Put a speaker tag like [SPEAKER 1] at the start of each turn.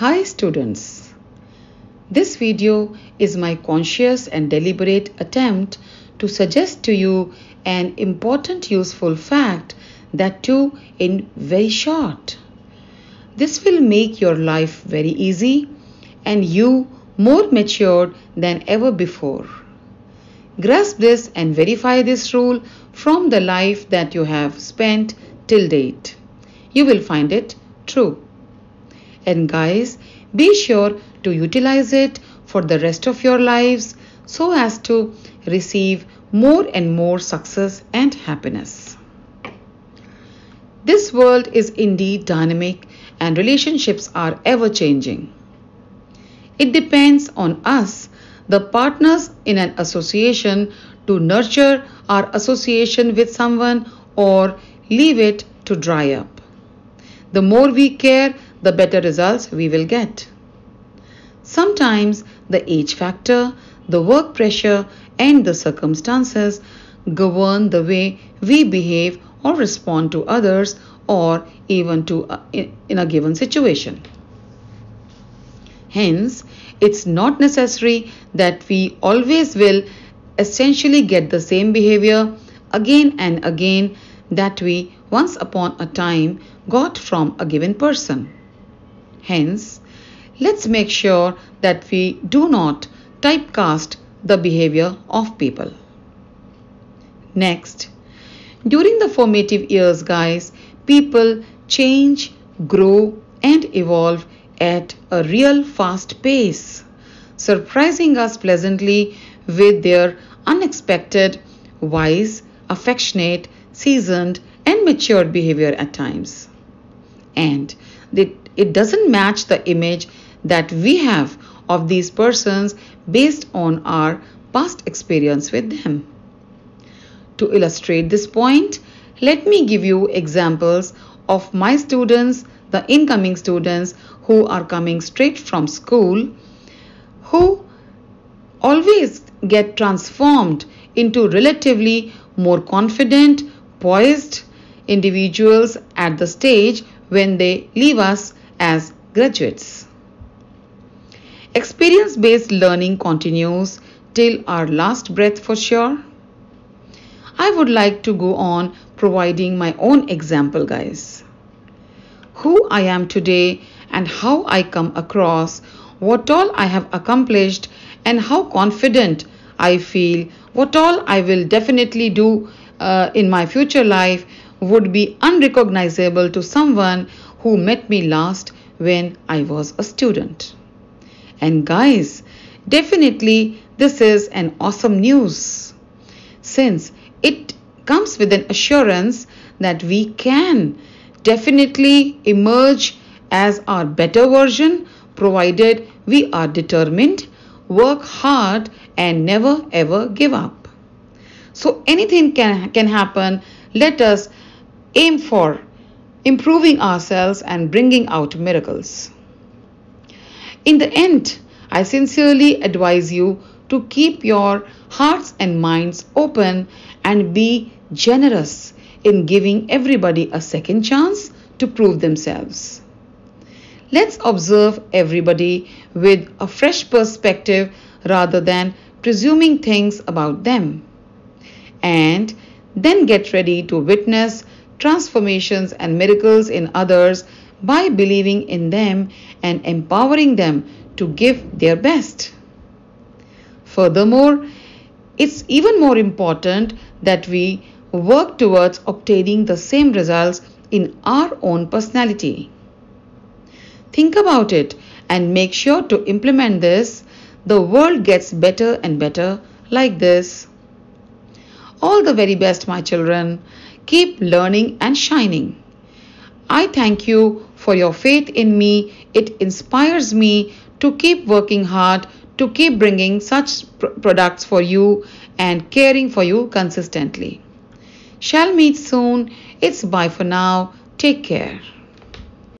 [SPEAKER 1] Hi students, this video is my conscious and deliberate attempt to suggest to you an important useful fact, that too in very short. This will make your life very easy and you more matured than ever before. Grasp this and verify this rule from the life that you have spent till date. You will find it true. And guys, be sure to utilize it for the rest of your lives so as to receive more and more success and happiness. This world is indeed dynamic and relationships are ever changing. It depends on us, the partners in an association, to nurture our association with someone or leave it to dry up. The more we care, the better results we will get. Sometimes the age factor, the work pressure, and the circumstances govern the way we behave or respond to others or even in a given situation. Hence, it's not necessary that we always will essentially get the same behavior again and again that we once upon a time got from a given person. Hence, let's make sure that we do not typecast the behavior of people. Next, during the formative years, guys, people change, grow, and evolve at a real fast pace, surprising us pleasantly with their unexpected, wise, affectionate, seasoned, and matured behavior at times. And it doesn't match the image that we have of these persons based on our past experience with them. To illustrate this point, let me give you examples of my students, the incoming students who are coming straight from school, who always get transformed into relatively more confident, poised individuals at the stage when they leave us as graduates. Experience-based learning continues till our last breath for sure. I would like to go on providing my own example, guys. Who I am today and how I come across, what all I have accomplished, and how confident I feel, what all I will definitely do in my future life would be unrecognizable to someone who met me last when I was a student. And guys, definitely this is an awesome news, since it comes with an assurance that we can definitely emerge as our better version, provided we are determined, work hard, and never ever give up. So anything can happen. Let us aim for improving ourselves and bringing out miracles. In the end, I sincerely advise you to keep your hearts and minds open and be generous in giving everybody a second chance to prove themselves. Let's observe everybody with a fresh perspective rather than presuming things about them. And then get ready to witness transformations and miracles in others by believing in them and empowering them to give their best. Furthermore, it's even more important that we work towards obtaining the same results in our own personality. Think about it and make sure to implement this. The world gets better and better like this. All the very best, my children. Keep learning and shining. I thank you for your faith in me. It inspires me to keep working hard, to keep bringing such products for you and caring for you consistently. Shall meet soon. It's bye for now. Take care.